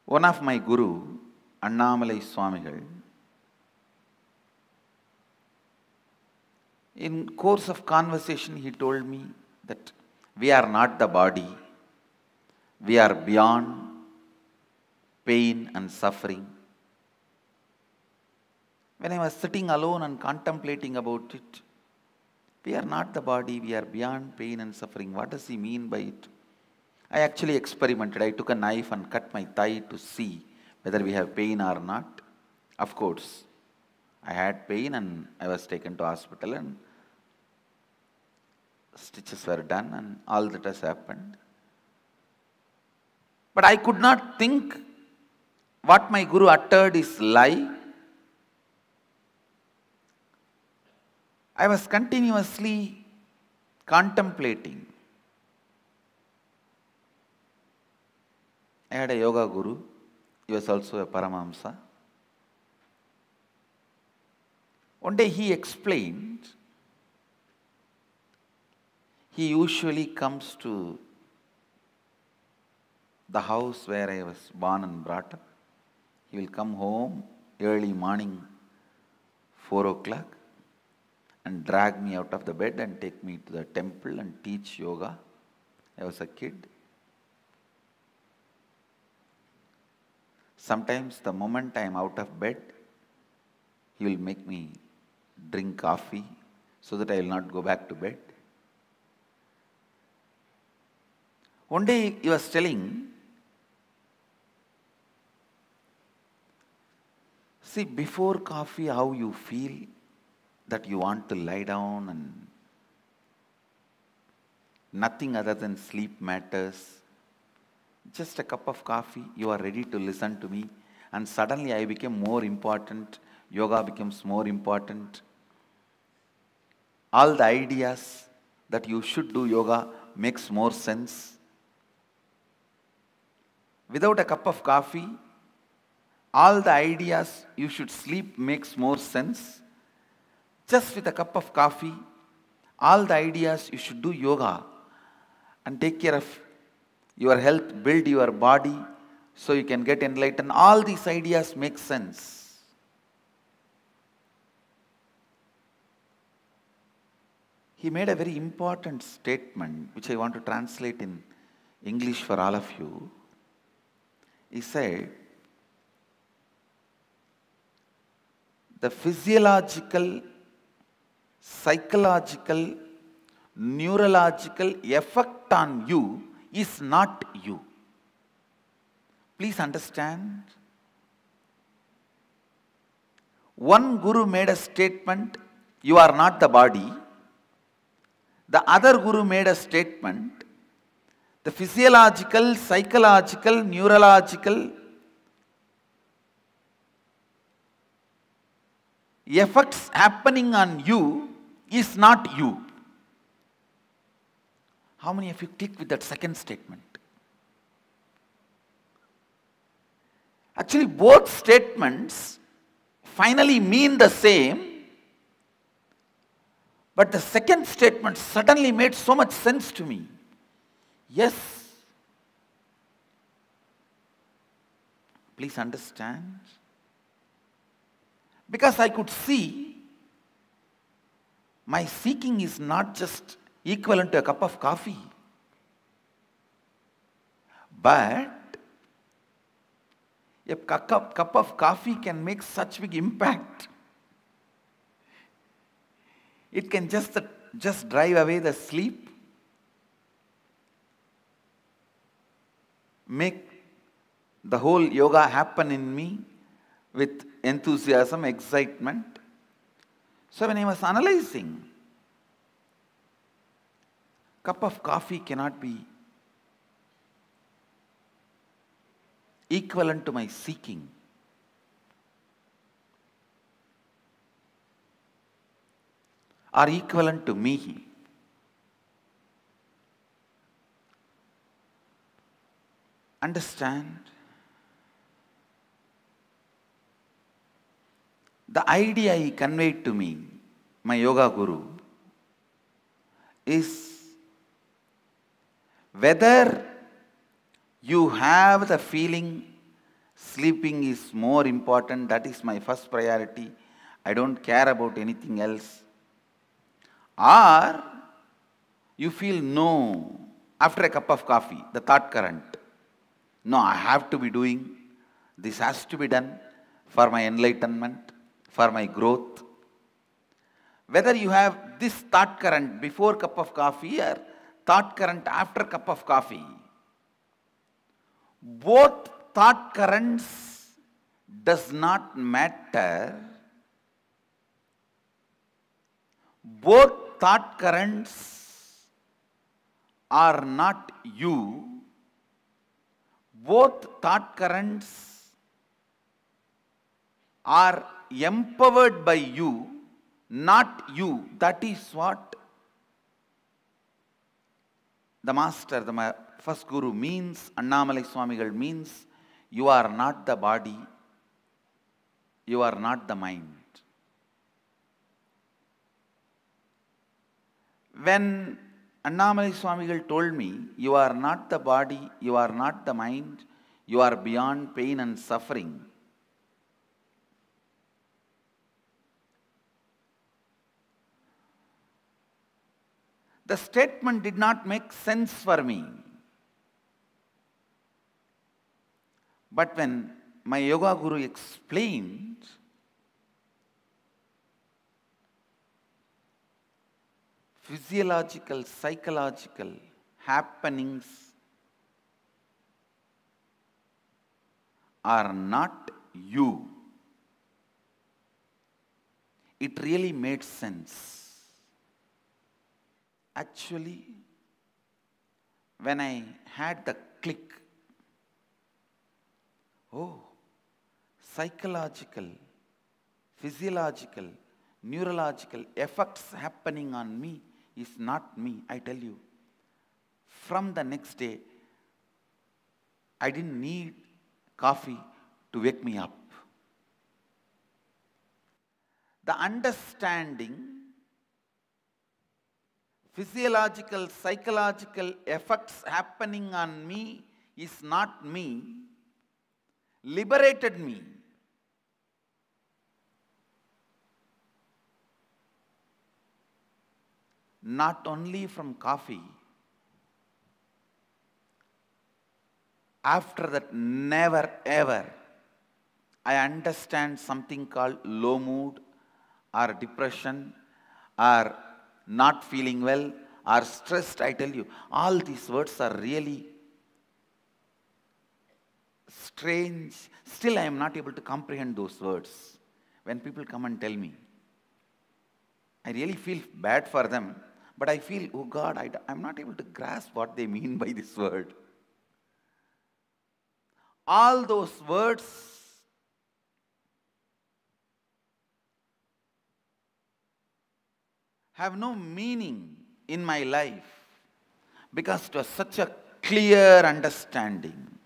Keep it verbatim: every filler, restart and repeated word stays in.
One of my guru, Annamalai Swamigal, in course of conversation he told me that we are not the body, we are beyond pain and suffering. When I was sitting alone and contemplating about it, we are not the body, we are beyond pain and suffering. What does he mean by it? I actually experimented. I took a knife and cut my thigh to see whether we have pain or not. Of course, I had pain and I was taken to hospital and stitches were done and all that has happened. But I could not think what my guru uttered is lie. I was continuously contemplating. I had a yoga guru. He was also a Paramahamsa. One day he explained, he usually comes to the house where I was born and brought up. He will come home early morning, four o'clock, and drag me out of the bed and take me to the temple and teach yoga. I was a kid. Sometimes the moment I am out of bed, he will make me drink coffee so that I will not go back to bed. One day he was telling, see, before coffee, how you feel that you want to lie down and nothing other than sleep matters. Just a cup of coffee, you are ready to listen to me. And suddenly I became more important. Yoga becomes more important. All the ideas that you should do yoga makes more sense. Without a cup of coffee, all the ideas you should sleep makes more sense. Just with a cup of coffee, all the ideas you should do yoga and take care of your health, build your body so you can get enlightened. All these ideas make sense. He made a very important statement which I want to translate in English for all of you. He said, the physiological, psychological, neurological effect on you is not you. Please understand. One guru made a statement, you are not the body. The other guru made a statement, the physiological, psychological, neurological effects happening on you is not you. How many of you click with that second statement? Actually, both statements finally mean the same, but the second statement suddenly made so much sense to me. Yes. Please understand. Because I could see my seeking is not just equivalent to a cup of coffee. But a cup, cup of coffee can make such big impact. It can just, just drive away the sleep, make the whole yoga happen in me with enthusiasm, excitement. So when I was analyzing, cup of coffee cannot be equivalent to my seeking. Or equivalent to me. Understand? The idea he conveyed to me, my yoga guru, is whether you have the feeling Sleeping is more important. That is my first priority. I don't care about anything else. Or you feel no, after a cup of coffee, the thought current. No, I have to be doing. This has to be done for my enlightenment, for my growth. Whether you have this thought current before cup of coffee or thought current after cup of coffee, both thought currents does not matter. Both thought currents are not you. Both thought currents are empowered by you, not you. That is what the master, the first guru means, Annamalai Swamigal means. You are not the body, you are not the mind. When Annamalai Swamigal told me, you are not the body, you are not the mind, you are beyond pain and suffering, the statement did not make sense for me. But when my yoga guru explained, physiological, psychological happenings are not you, it really made sense. Actually, when I had the click, oh, psychological, physiological, neurological effects happening on me is not me, I tell you. From the next day, I didn't need coffee to wake me up. The understanding, physiological, psychological effects happening on me is not me, liberated me. Not only from coffee. After that, never ever I understand something called low mood or depression or not feeling well or stressed. I tell you, all these words are really strange. Still, I am not able to comprehend those words. When people come and tell me, I really feel bad for them, but I feel, oh God, I am not able to grasp what they mean by this word. All those words have no meaning in my life because it was such a clear understanding.